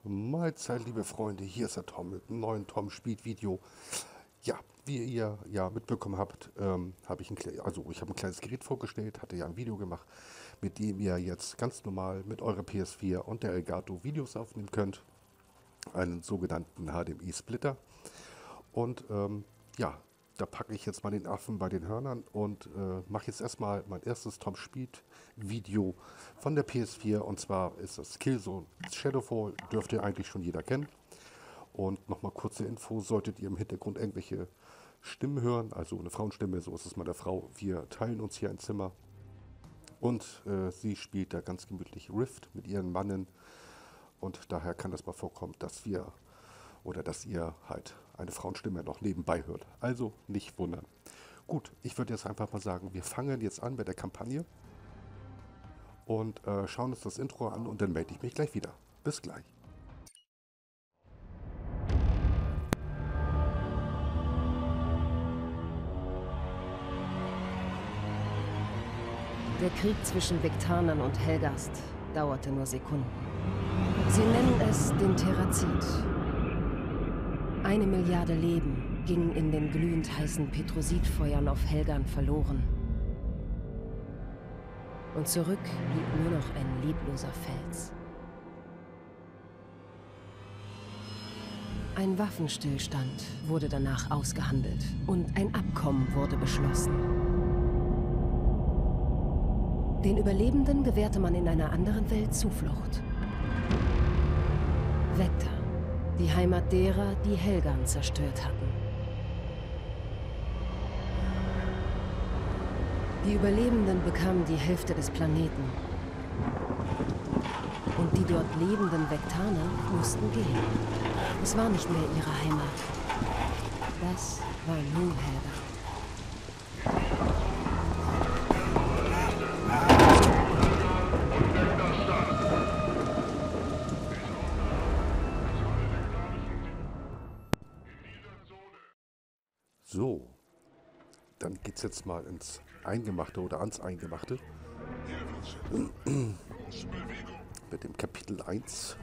Mahlzeit, liebe Freunde, hier ist der Tom mit einem neuen Tom Speed Video. Ja, wie ihr ja mitbekommen habt, habe ich ich habe ein kleines Gerät vorgestellt, hatte ja ein Video gemacht, mit dem ihr jetzt ganz normal mit eurer PS4 und der Elgato Videos aufnehmen könnt. Einen sogenannten HDMI-Splitter. Und ja, da packe ich jetzt mal den Affen bei den Hörnern und mache jetzt erstmal mein erstes Tom Speed Video von der PS4. Und zwar ist das Killzone Shadowfall, dürfte eigentlich schon jeder kennen. Und nochmal kurze Info, solltet ihr im Hintergrund irgendwelche Stimmen hören, also eine Frauenstimme, so ist es meine Frau. Wir teilen uns hier ein Zimmer und sie spielt da ganz gemütlich Rift mit ihren Mannen. Und daher kann es mal vorkommen, dass dass ihr halt eine Frauenstimme noch nebenbei hört. Also nicht wundern. Gut, ich würde jetzt einfach mal sagen, wir fangen jetzt an mit der Kampagne und schauen uns das Intro an und dann melde ich mich gleich wieder. Bis gleich. Der Krieg zwischen Vektanern und Helghast dauerte nur Sekunden. Sie nennen es den Terrazid. 1 Milliarde Leben gingen in den glühend heißen Petrosidfeuern auf Helghan verloren. Und zurück blieb nur noch ein lebloser Fels. Ein Waffenstillstand wurde danach ausgehandelt und ein Abkommen wurde beschlossen. Den Überlebenden gewährte man in einer anderen Welt Zuflucht. Vector, die Heimat derer, die Helghan zerstört hatten. Die Überlebenden bekamen die Hälfte des Planeten. Und die dort lebenden Vektaner mussten gehen. Es war nicht mehr ihre Heimat. Das war nun Helghan. So, dann geht es jetzt mal ins Eingemachte oder ans Eingemachte. Mit dem Kapitel 1.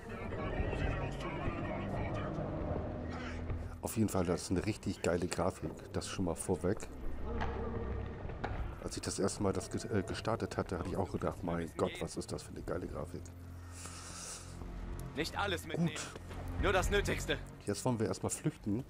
Auf jeden Fall, das ist eine richtig geile Grafik, das schon mal vorweg. Als ich das erste Mal das gestartet hatte, hatte ich auch gedacht, mein Gott, was ist das für eine geile Grafik. Nicht alles mitnehmen, Gut, nur das Nötigste. jetzt wollen wir erstmal flüchten.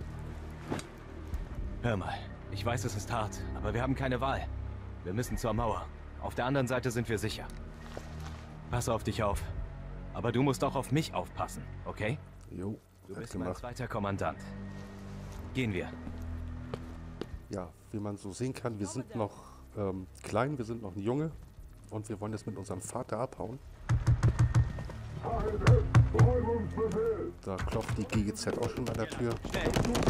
Hör mal, ich weiß, es ist hart, aber wir haben keine Wahl. Wir müssen zur Mauer. Auf der anderen Seite sind wir sicher. Pass auf dich auf. Aber du musst auch auf mich aufpassen, okay? Jo, Du hat bist mein gemacht. zweiter Kommandant. Gehen wir. Ja, wie man so sehen kann, wir sind noch klein, wir sind noch ein Junge und wir wollen jetzt mit unserem Vater abhauen. Da klopft die GGZ auch schon an der Tür. Schnell!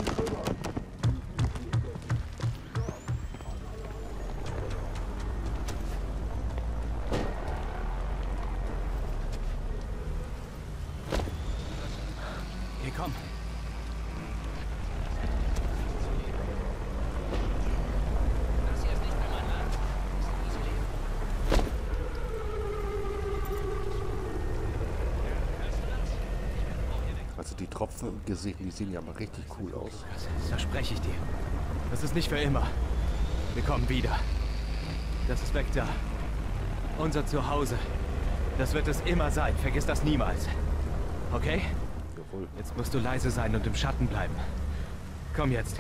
Hier, komm. Also die Tropfen im Gesicht, die sehen ja mal richtig cool aus. Das verspreche ich dir. Das ist nicht für immer. Wir kommen wieder. Das ist Vector. Unser Zuhause. Das wird es immer sein. Vergiss das niemals. Okay? Jawohl. Jetzt musst du leise sein und im Schatten bleiben. Komm jetzt.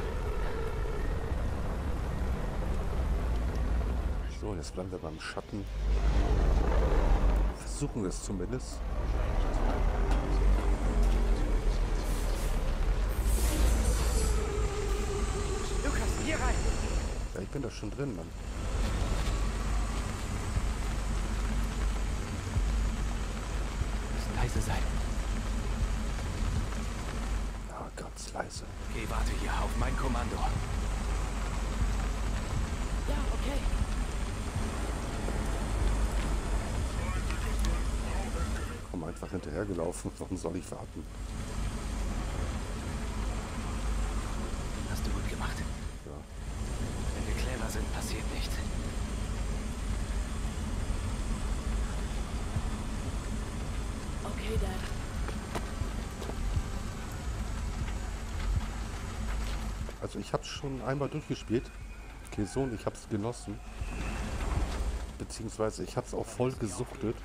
So, jetzt bleiben wir beim Schatten. Versuchen es zumindest. Lukas, hier rein! Ja, ich bin da schon drin, Mann. Müssen leise sein. Ja, ganz leise. Okay, warte hier auf mein Kommando. Ja, okay. Komm einfach hinterhergelaufen. Warum soll ich warten? Hast du gut gemacht. Ja. Wenn wir clever sind, passiert nichts. Okay, Dad. Also ich habe es schon einmal durchgespielt. Killzone, ich habe es genossen. Beziehungsweise ich habe es auch voll gesuchtet.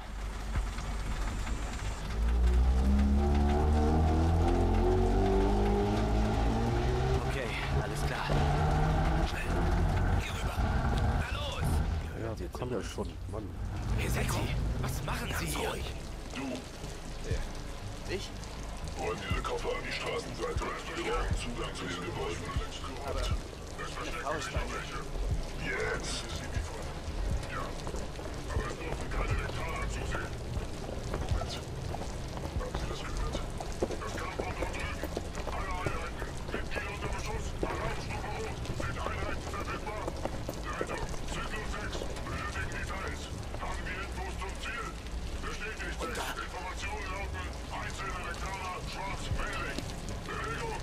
Okay, alles klar. Schnell. Hier rüber. Na los! Ja, wir kommen ja schon. Mann. Hey, Sexy, was machen Sie hier? Du, Ich? räum diese Koffer an die Straßenseite. Durch morgen Zugang zu den Gebäuden. Aber es verstecken sich noch welche. Jetzt! Ja, aber es dürfen keine Lektaner zusehen. Moment. Haben Sie das gehört? Das kam von dort drüben. Alle Einheiten. Mitglieder unter Beschuss. Alarmstufe Rot. Sind Einheiten verfügbar? Leitung. Zügel 6. Benötigen Details. Haben wir Infos zum Ziel? Bestätigt 6. Informationen lauten. Einzelne Lektaner. Schwarz. Männlich. Bewegung.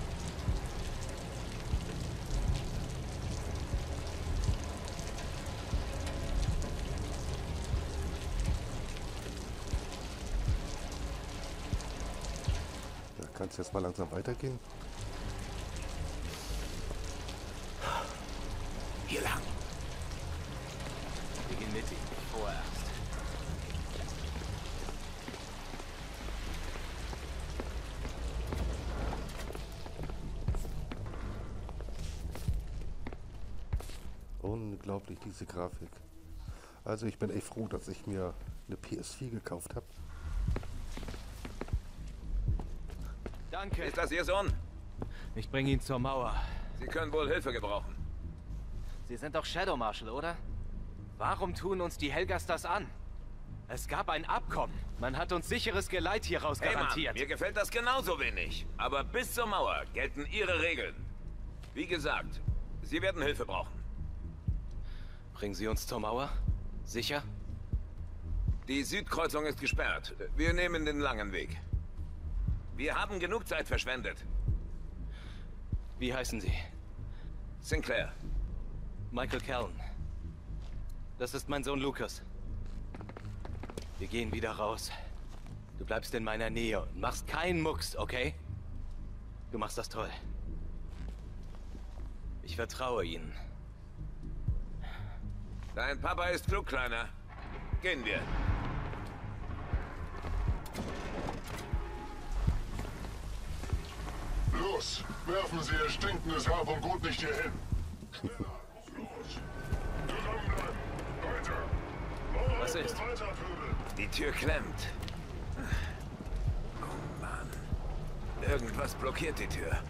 Da kann es jetzt mal langsam weitergehen. Hier lang. Wir gehen mit ihm vorerst. Unglaublich, diese Grafik. Also ich bin echt froh, dass ich mir eine PS4 gekauft habe. Danke. Ist das Ihr Sohn? Ich bringe ihn zur Mauer. Sie können wohl Hilfe gebrauchen. Sie sind doch Shadow Marshal, oder? Warum tun uns die Helgas das an? Es gab ein Abkommen. Man hat uns sicheres Geleit hier raus Hey Mann, garantiert. mir gefällt das genauso wenig. Aber bis zur Mauer gelten Ihre Regeln. Wie gesagt, Sie werden Hilfe brauchen. Bringen Sie uns zur Mauer? Sicher? Die Südkreuzung ist gesperrt. Wir nehmen den langen Weg. Wir haben genug Zeit verschwendet. Wie heißen Sie? Sinclair. Michael Callan. Das ist mein Sohn Lucas. Wir gehen wieder raus. Du bleibst in meiner Nähe und machst keinen Mucks, okay? Du machst das toll. Ich vertraue Ihnen. Dein Papa ist klug, Kleiner. Gehen wir. Los, werfen Sie Ihr stinkendes Hab und Gut nicht hierhin. Zusammenbleiben. Weiter. Was ist? Weiter, Vögel. Die Tür klemmt. Oh Mann. Irgendwas blockiert die Tür.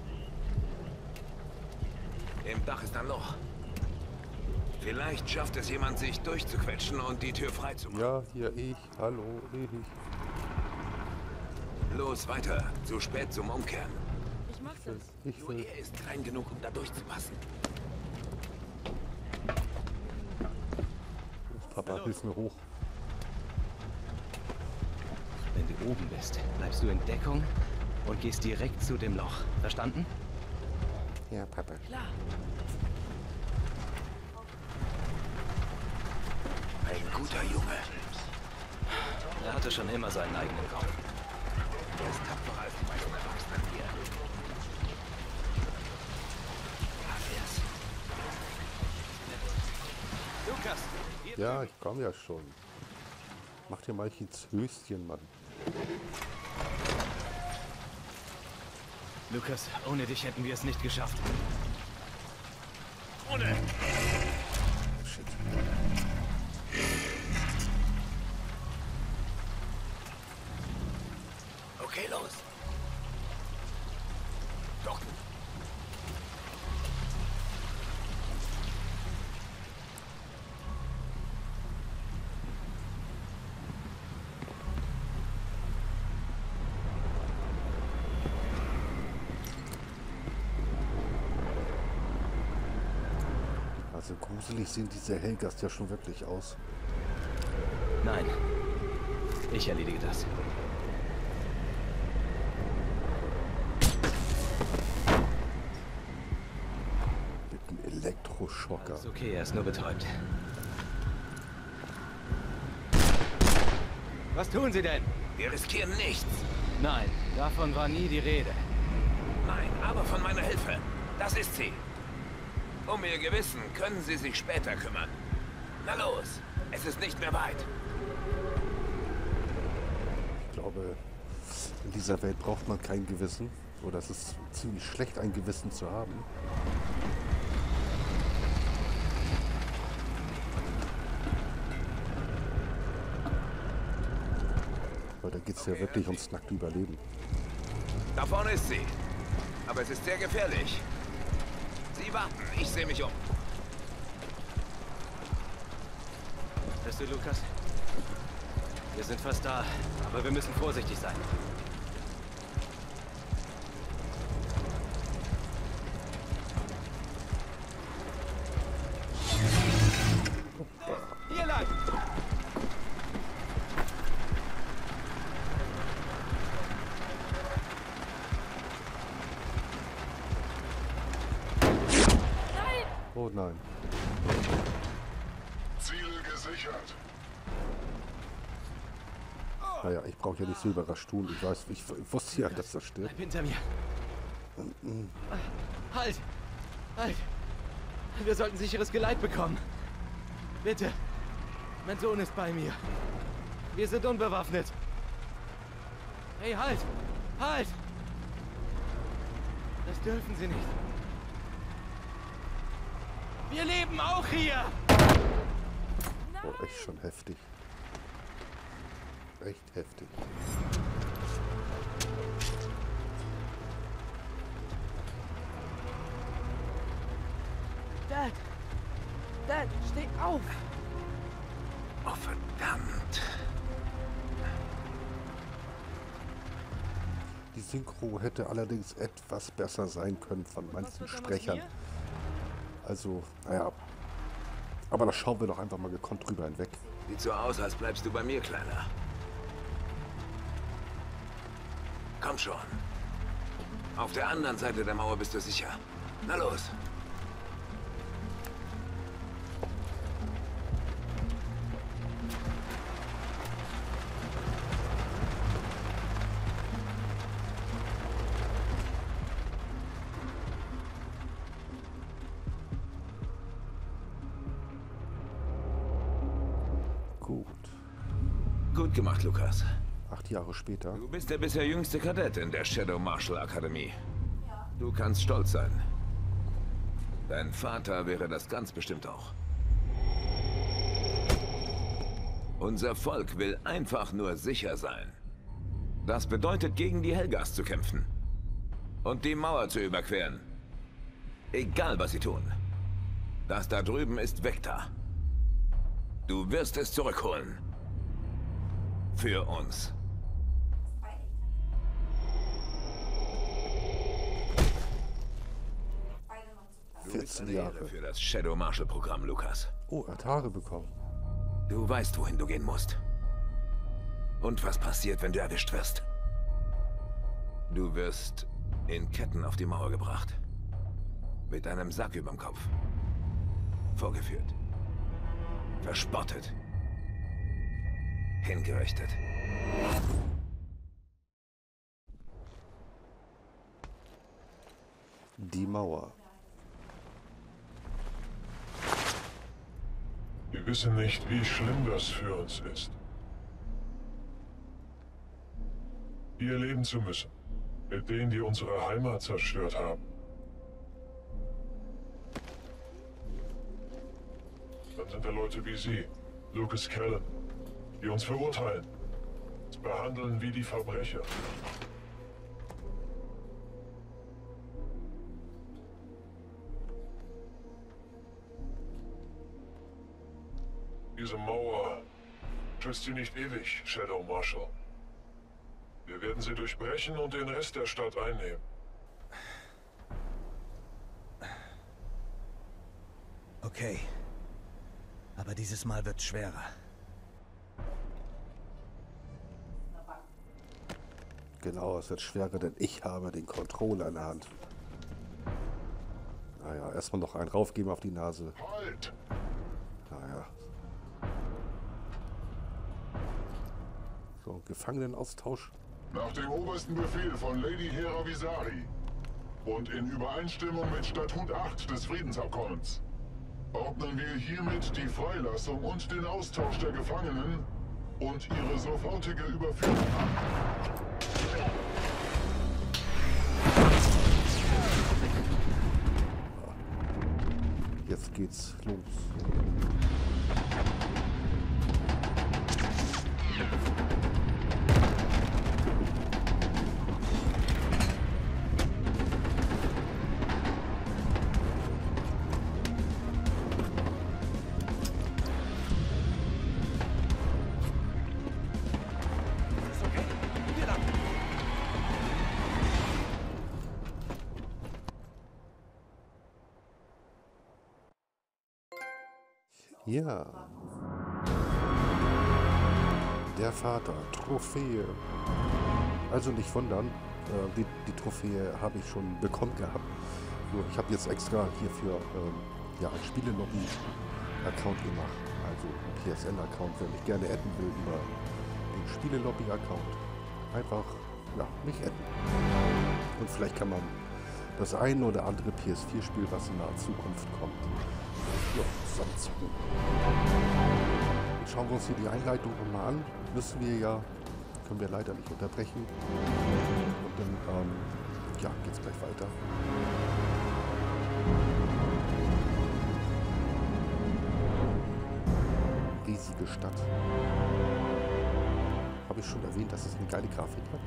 Im Dach ist ein Loch. Vielleicht schafft es jemand, sich durchzuquetschen und die Tür frei zu machen. Ja, hier ich. Hallo, ich. Los, weiter. Zu spät zum Umkehren. Ich mach das. Ich Nur will. er ist klein genug, um da durchzupassen. Papa, hilf mir hoch. Wenn du oben bist, bleibst du in Deckung und gehst direkt zu dem Loch. Verstanden? Ja, Papa. Ein guter Junge. Er hatte schon immer seinen eigenen Kopf. Er ist tapferer als die meisten Erwachsenen hier. Lukas! Ja, ich komme ja schon. Mach dir mal ins Höschen, Mann. Lukas, ohne dich hätten wir es nicht geschafft. Ohne! Shit. Okay, los. Docken. Also gruselig sehen diese Helgas ja schon wirklich aus. Nein. Ich erledige das. Mit einem Elektroschocker. Ist okay, er ist nur betäubt. Was tun Sie denn? Wir riskieren nichts. Nein, davon war nie die Rede. Nein, aber von meiner Hilfe. Das ist sie. Um Ihr Gewissen können Sie sich später kümmern. Na los, es ist nicht mehr weit. Ich glaube, in dieser Welt braucht man kein Gewissen. Oder es ist ziemlich schlecht, ein Gewissen zu haben. Weil da geht es ja wirklich ums nackte Überleben. Da vorne ist sie. Aber es ist sehr gefährlich. Sie warten, ich sehe mich um. Hörst du, Lukas? Wir sind fast da, aber wir müssen vorsichtig sein. Hier lang! Oh nein. Ziel gesichert. Naja, ich brauche ja nicht so überrascht tun. Ich wusste ja, dass das stirbt. Bleib hinter mir. Halt! Halt! Wir sollten sicheres Geleit bekommen. Bitte. Mein Sohn ist bei mir. Wir sind unbewaffnet. Hey, halt! Halt! Das dürfen Sie nicht. Wir leben auch hier! Oh, echt schon heftig. Echt heftig. Dad! Dad, steh auf! Oh, verdammt. Die Synchro hätte allerdings etwas besser sein können von manchen Sprechern. Also, naja. Aber da schauen wir doch einfach mal gekonnt drüber hinweg. Sieht so aus, als bleibst du bei mir, Kleiner. Komm schon. Auf der anderen Seite der Mauer bist du sicher. Na los. Gut. Gut gemacht, Lukas. 8 Jahre später. Du bist der bisher jüngste Kadett in der Shadow Marshal Akademie. Du kannst stolz sein. Dein Vater wäre das ganz bestimmt auch. Unser Volk will einfach nur sicher sein. Das bedeutet, gegen die Helghast zu kämpfen. Und die Mauer zu überqueren. Egal, was sie tun. Das da drüben ist Vecta. Du wirst es zurückholen. Für uns. Du bist 14 eine Ehre Jahre. für das Shadow Marshal Programm, Lukas. Oh, er hat Haare bekommen. Du weißt, wohin du gehen musst. Und was passiert, wenn du erwischt wirst. Du wirst in Ketten auf die Mauer gebracht. Mit einem Sack überm Kopf. Vorgeführt. Verspottet. Hingerichtet. Die Mauer. Wir wissen nicht, wie schlimm das für uns ist. Hier leben zu müssen. Mit denen, die unsere Heimat zerstört haben. Dann sind da Leute wie Sie, Lucas Callan, die uns verurteilen. Uns behandeln wie die Verbrecher. Diese Mauer schützt sie nicht ewig, Shadow Marshal. Wir werden sie durchbrechen und den Rest der Stadt einnehmen. Okay. Aber dieses Mal wird's schwerer. Genau, es wird schwerer, denn ich habe den Controller in der Hand. Naja, erstmal noch einen raufgeben auf die Nase. Halt! Naja. So, Gefangenenaustausch. Nach dem obersten Befehl von Lady Hera Visari und in Übereinstimmung mit Statut 8 des Friedensabkommens ordnen wir hiermit die Freilassung und den Austausch der Gefangenen und ihre sofortige Überführung an. Jetzt geht's los. Ja. Der Vater, Trophäe. Also nicht wundern, die Trophäe habe ich schon bekommen gehabt. Nur ich habe jetzt extra hierfür ja, ein Spielelobby-Account gemacht. Also ein PSN-Account, wenn ich gerne adden will über den Spielelobby-Account. Einfach, ja, mich adden. Und vielleicht kann man das ein oder andere PS4-Spiel, was in naher Zukunft kommt, ja, zusammenzocken. Jetzt schauen wir uns hier die Einleitung nochmal an. Müssen wir ja, können wir leider nicht unterbrechen. Und dann, ja, geht's gleich weiter. Riesige Stadt. Habe ich schon erwähnt, dass es eine geile Grafik hat?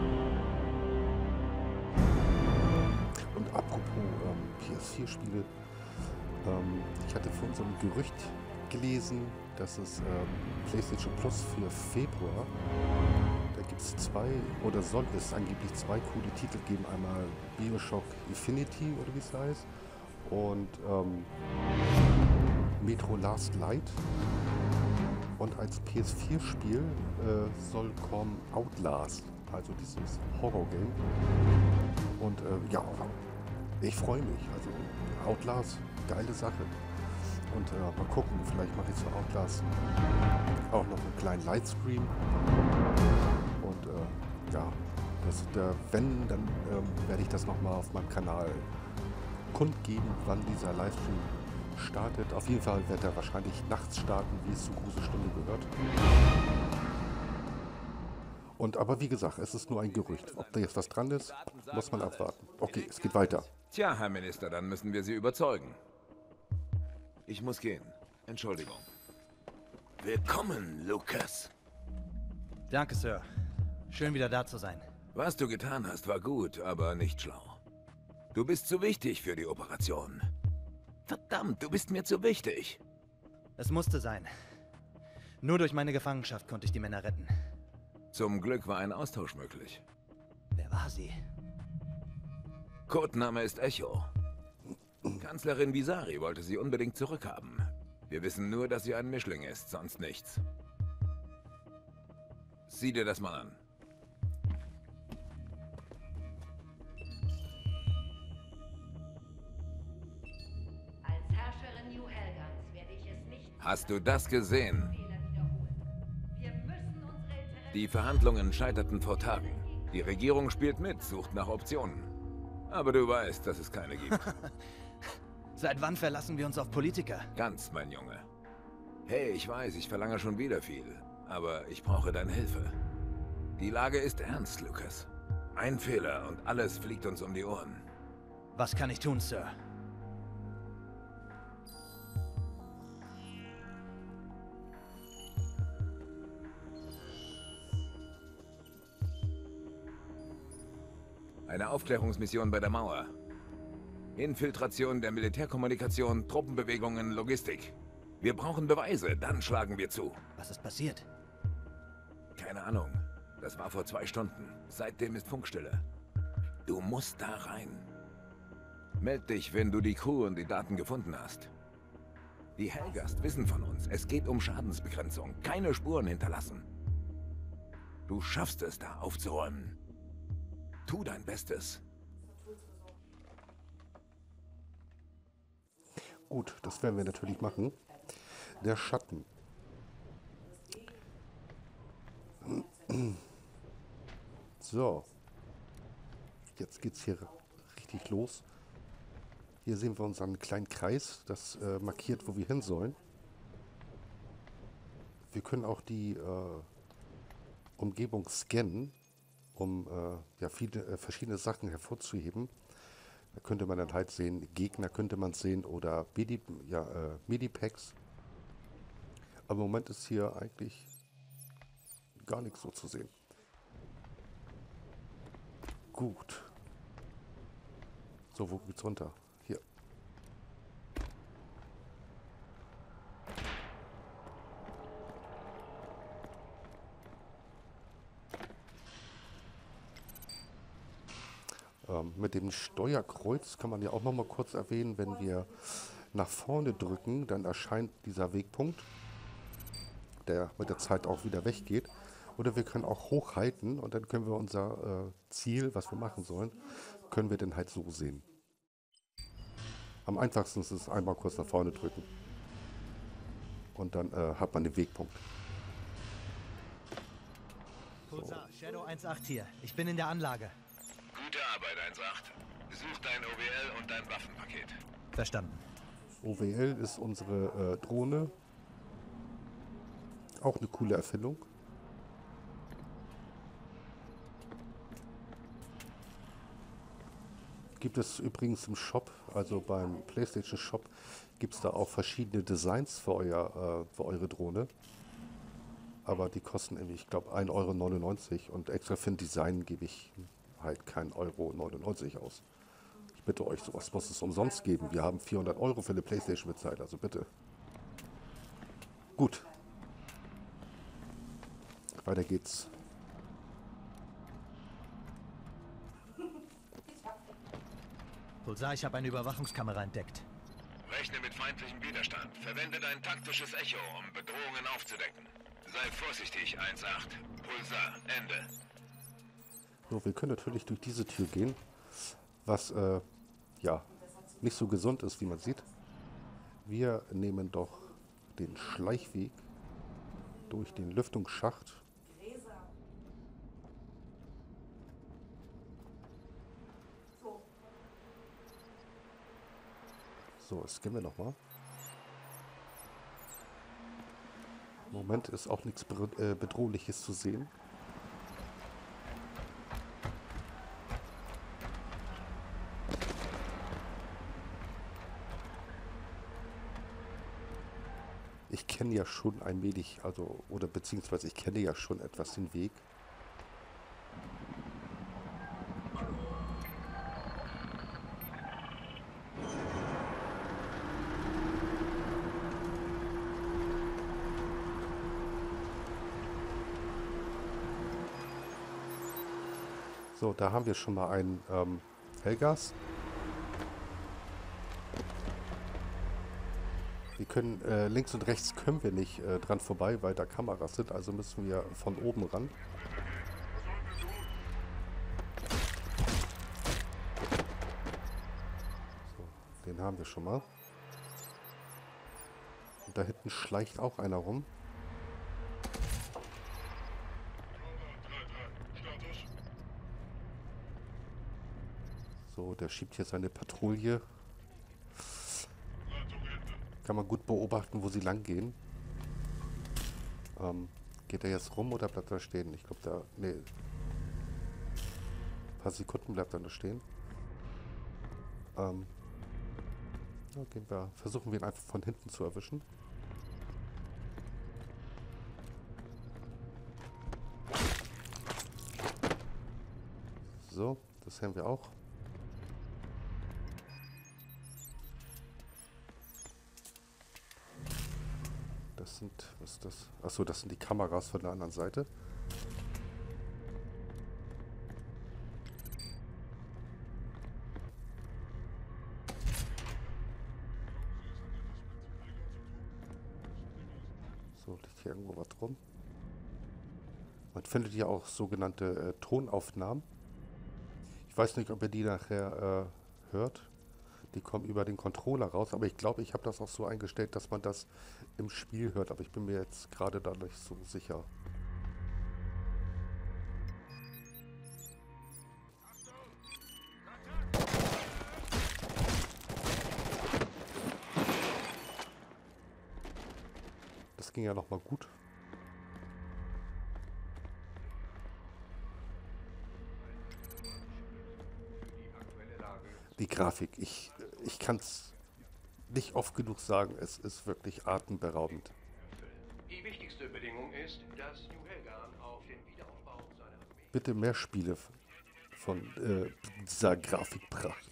Und apropos PS4-Spiele, ich hatte von so einem Gerücht gelesen, dass es PlayStation Plus für Februar, da gibt es oder soll es angeblich zwei coole Titel geben. Einmal BioShock Infinity oder wie es heißt und Metro Last Light. Und als PS4-Spiel soll kommen Outlast, also dieses Horror-Game. Und ja, ich freue mich. Also Outlast, geile Sache. Und mal gucken, vielleicht mache ich zu Outlast auch noch einen kleinen Livestream. Und ja, wenn, dann werde ich das nochmal auf meinem Kanal kundgeben, wann dieser Livestream startet. Auf jeden Fall wird er wahrscheinlich nachts starten, wie es zur Grußestunde gehört. Und aber wie gesagt, es ist nur ein Gerücht. Ob da jetzt was dran ist, muss man abwarten. Okay, es geht weiter. Tja, Herr Minister, dann müssen wir Sie überzeugen. Ich muss gehen. Entschuldigung. Willkommen, Lucas. Danke, Sir. Schön wieder da zu sein. Was du getan hast, war gut, aber nicht schlau. Du bist zu wichtig für die Operation. Verdammt, du bist mir zu wichtig. Es musste sein. Nur durch meine Gefangenschaft konnte ich die Männer retten. Zum Glück war ein Austausch möglich. Wer war sie? Codename ist Echo. Kanzlerin Visari wollte sie unbedingt zurückhaben. Wir wissen nur, dass sie ein Mischling ist, sonst nichts. Sieh dir das mal an. Als Herrscherin New Helgans werde ich es nicht... Hast du das gesehen? Wir müssen unsere Interessen... Die Verhandlungen scheiterten vor Tagen. Die Regierung spielt mit, sucht nach Optionen. Aber du weißt, dass es keine gibt. Seit wann verlassen wir uns auf Politiker? Ganz, mein Junge. Hey, ich weiß, ich verlange schon wieder viel. Aber ich brauche deine Hilfe. Die Lage ist ernst, Lucas. Ein Fehler und alles fliegt uns um die Ohren. Was kann ich tun, Sir? Eine Aufklärungsmission bei der Mauer. Infiltration der Militärkommunikation, Truppenbewegungen, Logistik. Wir brauchen Beweise, dann schlagen wir zu. Was ist passiert? Keine Ahnung. Das war vor 2 Stunden. Seitdem ist Funkstille. Du musst da rein. Meld dich, wenn du die Crew und die Daten gefunden hast. Die Helgast wissen von uns. Es geht um Schadensbegrenzung. Keine Spuren hinterlassen. Du schaffst es, da aufzuräumen. Tu dein Bestes. Gut, das werden wir natürlich machen. Der Schatten. So. Jetzt geht's hier richtig los. Hier sehen wir unseren kleinen Kreis, das markiert, wo wir hin sollen. Wir können auch die Umgebung scannen, um ja, viele verschiedene Sachen hervorzuheben. Da könnte man dann halt sehen, Gegner könnte man sehen oder Medipacks. Aber im Moment ist hier eigentlich gar nichts so zu sehen. Gut. So, wo geht's runter? Hier. Mit dem Steuerkreuz kann man ja auch noch mal kurz erwähnen, wenn wir nach vorne drücken, dann erscheint dieser Wegpunkt, der mit der Zeit auch wieder weggeht. Oder wir können auch hochhalten und dann können wir unser Ziel, was wir machen sollen, können wir dann halt so sehen. Am einfachsten ist es einmal kurz nach vorne drücken. Und dann hat man den Wegpunkt. Pulsar, Shadow 1.8 hier. Ich bin in der Anlage. Gute Arbeit, 1.8. Such dein OWL und dein Waffenpaket. Verstanden. OWL ist unsere Drohne. Auch eine coole Erfindung. Gibt es übrigens im Shop, also beim PlayStation Shop, gibt es da auch verschiedene Designs für eure Drohne. Aber die kosten irgendwie, ich glaube, 1,99 € und extra für ein Design gebe ich halt kein 1,99 € aus. Ich bitte euch, sowas muss es umsonst geben. Wir haben 400 € für eine PlayStation bezahlt, also bitte. Gut. Weiter geht's. Pulsar, ich habe eine Überwachungskamera entdeckt. Rechne mit feindlichem Widerstand. Verwende dein taktisches Echo, um Bedrohungen aufzudecken. Sei vorsichtig, 1.8. Pulsar, Ende. So, wir können natürlich durch diese Tür gehen, was ja nicht so gesund ist, wie man sieht. Wir nehmen doch den Schleichweg durch den Lüftungsschacht. So, das scannen wir nochmal. Im Moment ist auch nichts Bedrohliches zu sehen. Ich kenne ja schon ein wenig, also, oder beziehungsweise ich kenne ja schon etwas den Weg. So, da haben wir schon mal einen Helgas. Wir können links und rechts können wir nicht dran vorbei, weil da Kameras sind, also müssen wir von oben ran. So, den haben wir schon mal. Und da hinten schleicht auch einer rum. So, der schiebt hier seine Patrouille. Kann man gut beobachten, wo sie lang gehen. Geht er jetzt rum oder bleibt er stehen? Ich glaube, da... Nee. Ein paar Sekunden bleibt er nur stehen. Versuchen wir ihn einfach von hinten zu erwischen. So, das haben wir auch. Das sind, was ist das? Achso, das sind die Kameras von der anderen Seite. So, liegt hier irgendwo was rum. Man findet ja auch sogenannte Tonaufnahmen. Ich weiß nicht, ob ihr die nachher hört. Die kommen über den Controller raus, aber ich glaube, ich habe das auch so eingestellt, dass man das im Spiel hört, aber ich bin mir jetzt gerade da nicht so sicher. ging ja noch mal gut. Die Grafik, ich kann es nicht oft genug sagen, es ist wirklich atemberaubend. Die wichtigste Bedingung ist, dass New Helghan auf den Wiederaufbau seiner Armee... Bitte mehr Spiele von dieser Grafikpracht.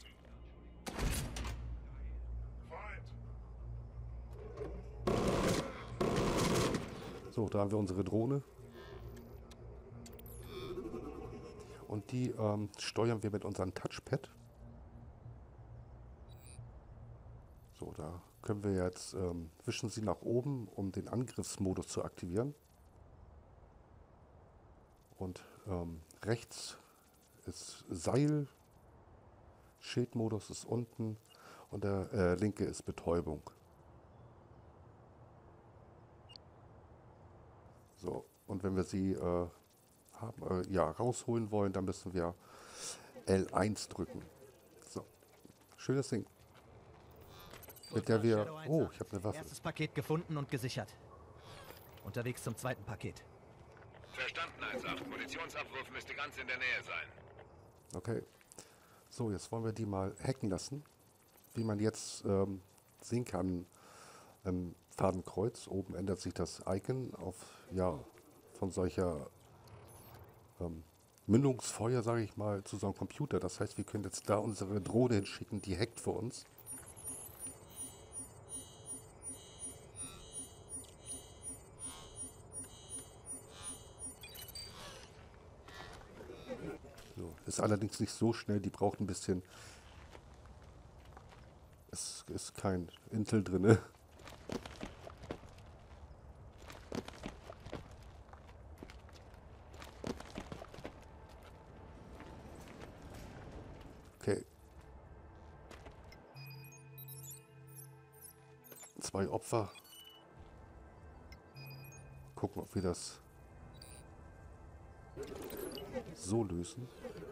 So, da haben wir unsere Drohne. Und die steuern wir mit unserem Touchpad. So, da können wir jetzt wischen Sie nach oben, um den Angriffsmodus zu aktivieren. Und rechts ist Seil, Schildmodus ist unten und der linke ist Betäubung. So, und wenn wir sie rausholen wollen, dann müssen wir L1 drücken. So, schönes Ding. Mit der wir... Oh, ich habe eine Waffe. Erstes Paket gefunden und gesichert. Unterwegs zum zweiten Paket. Verstanden, 1-8. Munitionsabwurf müsste ganz in der Nähe sein. Okay. So, jetzt wollen wir die mal hacken lassen. Wie man jetzt sehen kann, im Fadenkreuz. Oben ändert sich das Icon auf, ja, von solcher Mündungsfeuer, sage ich mal, zu so einem Computer. Das heißt, wir können jetzt da unsere Drohne hinschicken, die hackt für uns. So, ist allerdings nicht so schnell, die braucht ein bisschen. Es ist kein Intel drin. Okay. 2 Opfer. Gucken, ob wir das so lösen.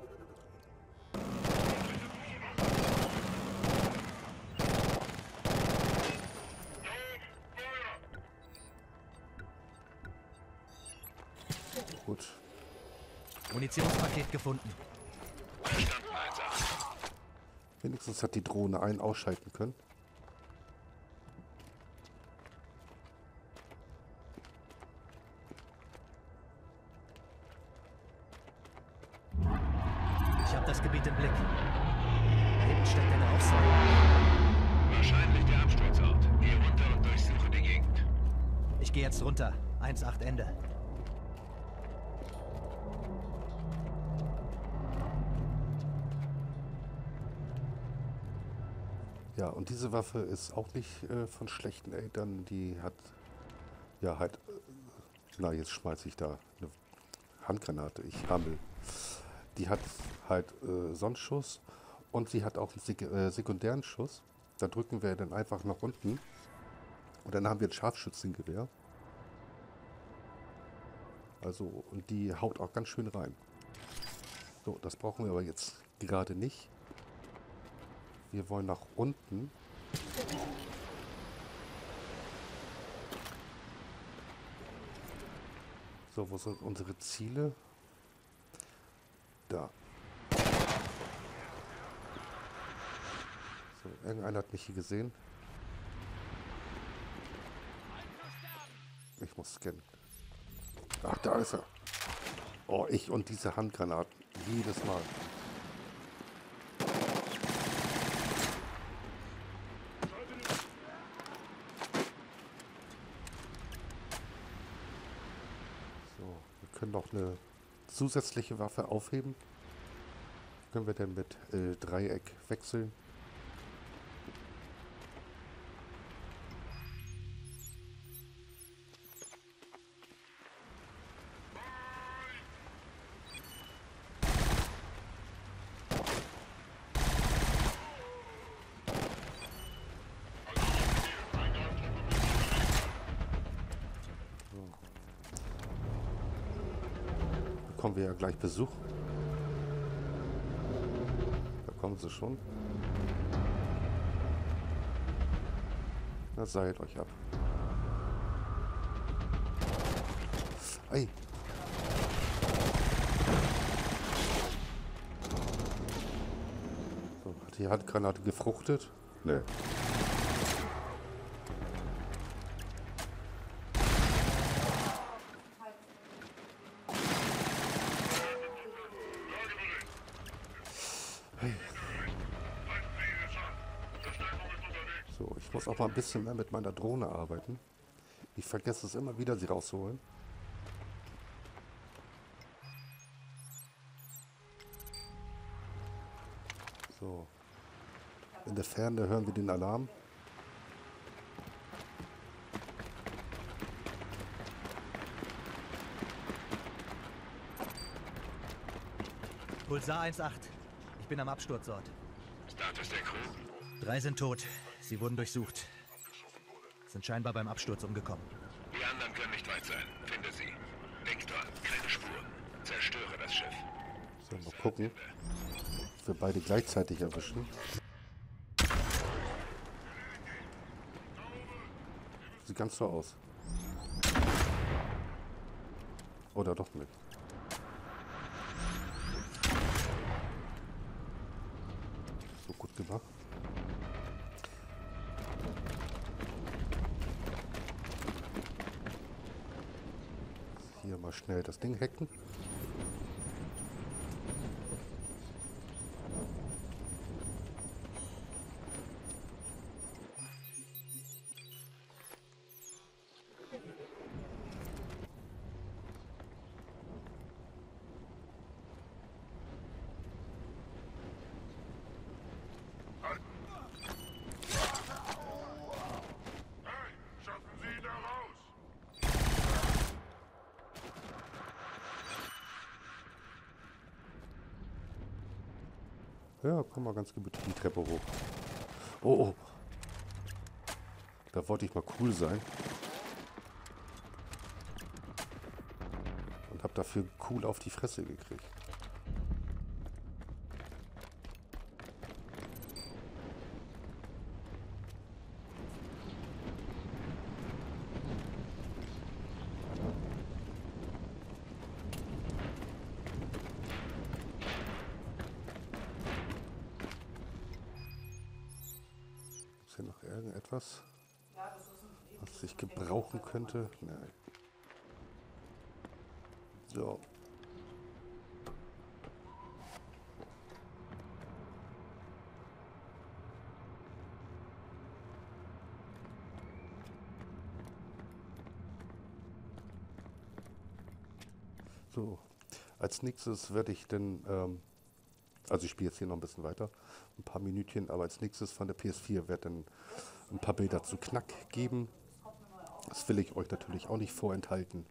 Gut. Munitionspaket gefunden. Verstanden, 1-8. Wenigstens hat die Drohne einen ausschalten können. Ich habe das Gebiet im Blick. Da hinten steckt eine Rauchsäule. Wahrscheinlich der Absturzort. Geh runter und durchsuche die Gegend. Ich gehe jetzt runter. 1-8 Ende. Ja, und diese Waffe ist auch nicht von schlechten Eltern. Die hat ja halt, na jetzt schmeiße ich da eine Handgranate, ich hammel. Die hat halt Sonnenschuss und sie hat auch einen sekundären Schuss. Da drücken wir dann einfach nach unten und dann haben wir ein Scharfschützengewehr. Also, und die haut auch ganz schön rein. So, das brauchen wir aber jetzt gerade nicht. Wir wollen nach unten. So, wo sind unsere Ziele? Da. So, irgendeiner hat mich hier gesehen. Ich muss scannen. Ach, da ist er. Oh, ich und diese Handgranaten. Jedes Mal. Wir können noch eine zusätzliche Waffe aufheben. Können wir denn mit Dreieck wechseln? Bekommen wir ja gleich Besuch. Da kommen sie schon. Na, seilt euch ab. Ei. So, hat die Handgranate gefruchtet? Ne. So, ich muss auch mal ein bisschen mehr mit meiner Drohne arbeiten. Ich vergesse es immer wieder, sie rauszuholen. So. In der Ferne hören wir den Alarm. Pulsar 1-8. Ich bin am Absturzort. Status der Crew? 3 sind tot. Sie wurden durchsucht. Sind scheinbar beim Absturz umgekommen. Die anderen können nicht weit sein. Finde sie. Victor, keine Spur. Zerstöre das Schiff. So, mal gucken. Ob wir beide gleichzeitig erwischen. Sieht ganz so aus. Oder doch nicht. So gut gemacht. Hier mal schnell das Ding hacken. Schaffen Sie da raus! Ja, komm mal ganz gemütlich die Treppe hoch. Oh, oh. Da wollte ich mal cool sein. Und hab dafür cool auf die Fresse gekriegt. Ist hier noch irgendetwas, was ich gebrauchen könnte? Nein. So. So. Als nächstes werde ich dann also ich spiele jetzt hier noch ein bisschen weiter, ein paar Minütchen, aber als nächstes von der PS4 wird dann ein paar Bilder zu Knack geben. Das will ich euch natürlich auch nicht vorenthalten.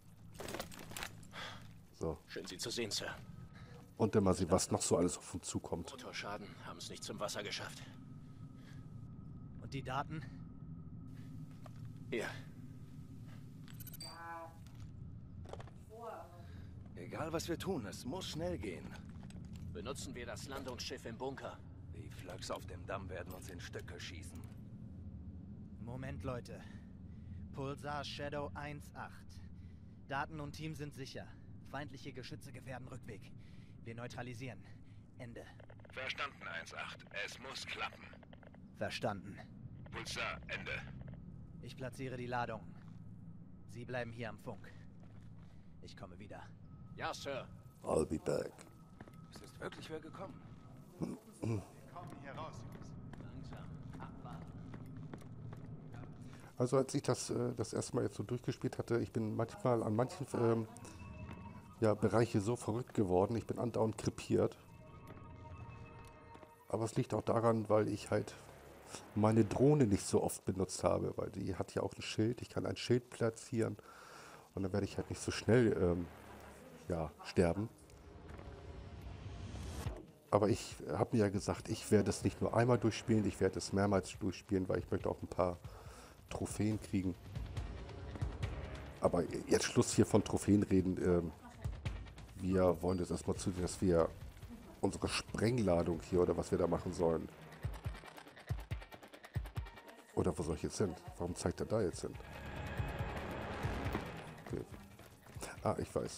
So. Schön, Sie zu sehen, Sir. Und dann mal sehen, was noch so alles auf uns zukommt. Motorschaden, haben es nicht zum Wasser geschafft. Und die Daten? Hier. Egal was wir tun, es muss schnell gehen. Benutzen wir das Landungsschiff im Bunker. Die Flaks auf dem Damm werden uns in Stücke schießen. Moment, Leute. Pulsar Shadow 1-8. Daten und Team sind sicher. Feindliche Geschütze gefährden Rückweg. Wir neutralisieren. Ende. Verstanden, 1-8. Es muss klappen. Verstanden. Pulsar, Ende. Ich platziere die Ladung. Sie bleiben hier am Funk. Ich komme wieder. Ja, Sir. I'll be back. Es ist wirklich wer gekommen. Wir kommen hier raus, Langsam. Abwarten. Also als ich das erste Mal jetzt so durchgespielt hatte, ich bin manchmal an manchen Bereiche so verrückt geworden, ich bin andauernd krepiert. Aber es liegt auch daran, weil ich halt meine Drohne nicht so oft benutzt habe, weil die hat ja auch ein Schild, ich kann ein Schild platzieren und dann werde ich halt nicht so schnell sterben. Aber ich habe mir ja gesagt, ich werde es nicht nur einmal durchspielen, ich werde es mehrmals durchspielen, weil ich möchte auch ein paar Trophäen kriegen. Aber jetzt Schluss hier von Trophäen reden. Wir wollen jetzt erstmal zusehen, dass wir unsere Sprengladung hier oder was wir da machen sollen. Oder wo soll ich jetzt hin? Warum zeigt er da jetzt hin? Okay. Ah, ich weiß.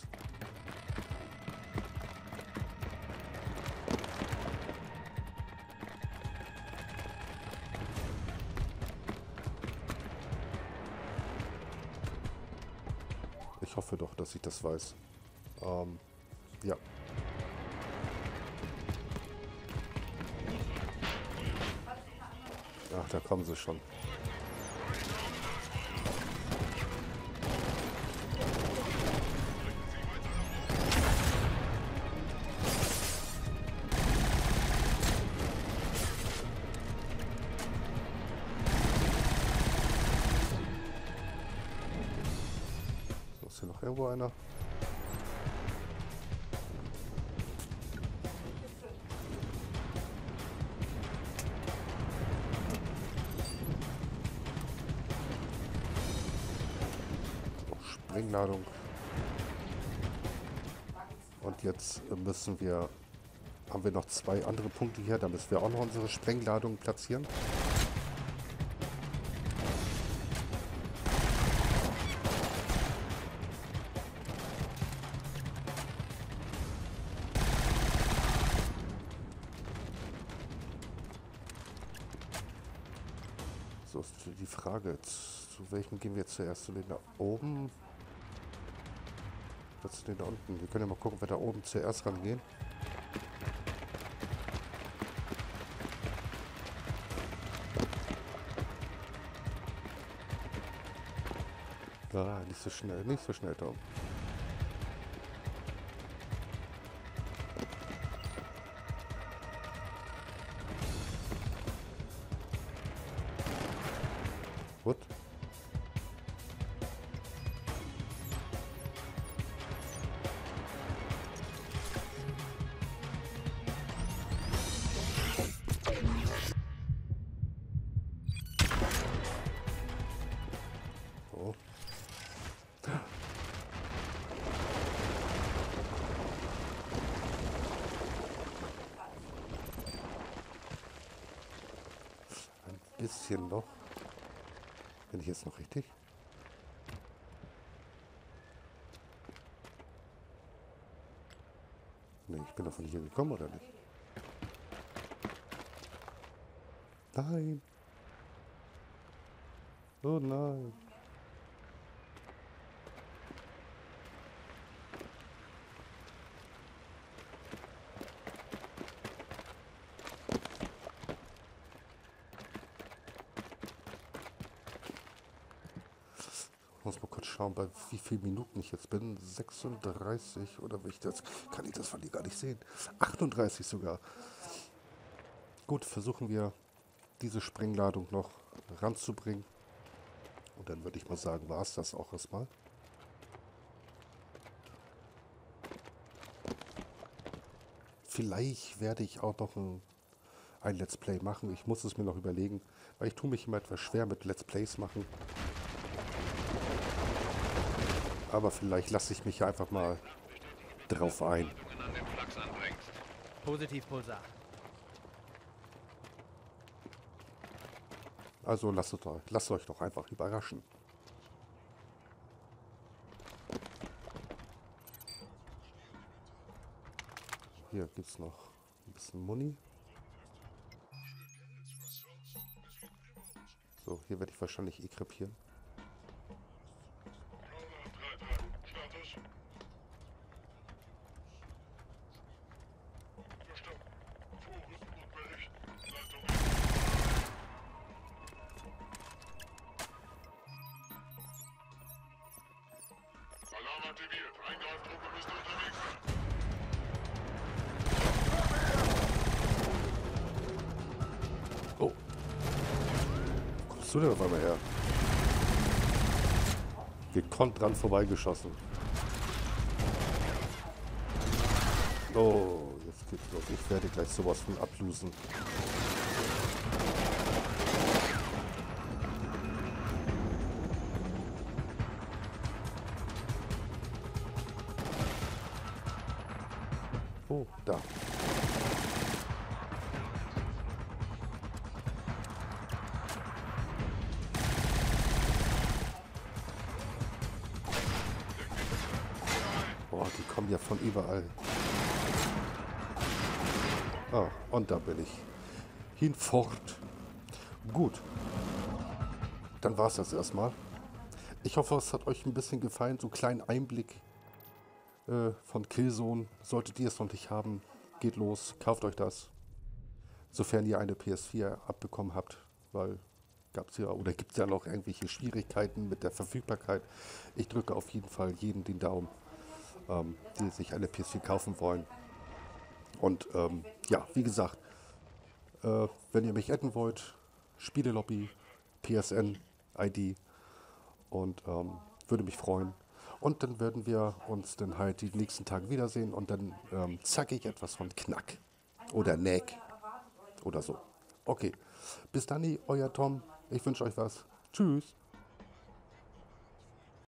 Ich hoffe doch, dass ich das weiß. Ja. Ach, da kommen sie schon. So, ist hier noch irgendwo einer? Sprengladung. Und jetzt müssen wir, haben wir noch 2 andere Punkte hier, da müssen wir auch noch unsere Sprengladung platzieren. So ist die Frage, zu welchem gehen wir zuerst? Zu den da oben? Oder zu den da unten? Wir können ja mal gucken, wer da oben zuerst rangehen. Ah, nicht so schnell, Tom. Gut. Oh. Ein bisschen noch. Bin ich jetzt noch richtig? Nee, ich bin doch von hier gekommen, oder nicht? Nein! Oh nein! Ich muss mal kurz schauen, bei wie vielen Minuten ich jetzt bin. 36 oder wie ich das, kann ich das von hier gar nicht sehen. 38 sogar. Gut, versuchen wir diese Sprengladung noch ranzubringen. Und dann würde ich mal sagen, war es das auch erstmal. Vielleicht werde ich auch noch ein Let's Play machen. Ich muss es mir noch überlegen, weil ich tue mich immer etwas schwer mit Let's Plays machen. Aber vielleicht lasse ich mich einfach mal drauf ein. Positiv, Pulsar. Also lasst euch doch einfach überraschen. Hier gibt es noch ein bisschen Muni. So, hier werde ich wahrscheinlich krepieren. Alarm aktiviert. Eingreiftruppe müsste unterwegs sein. Oh. Wo kommst du denn auf einmal her? Gekonnt dran vorbeigeschossen. Oh, jetzt geht's los. Ich werde gleich sowas von ablosen. Oh, da. kommen ja von überall. Ah, und da bin ich. Hinfort. Gut. Dann war es das erstmal. Ich hoffe, es hat euch ein bisschen gefallen. So einen kleinen Einblick von Killzone. Solltet ihr es noch nicht haben, geht los, kauft euch das. Sofern ihr eine PS4 abbekommen habt, weil gab es ja oder gibt es ja noch irgendwelche Schwierigkeiten mit der Verfügbarkeit. Ich drücke auf jeden Fall jedem den Daumen, die sich eine PS4 kaufen wollen. Und ja, wie gesagt, wenn ihr mich adden wollt, Spielelobby, PSN, ID und würde mich freuen. Und dann werden wir uns dann halt die nächsten Tage wiedersehen und dann zacke ich etwas von Knack oder Neck oder so. Okay, bis dann, euer Tom. Ich wünsche euch was. Tschüss.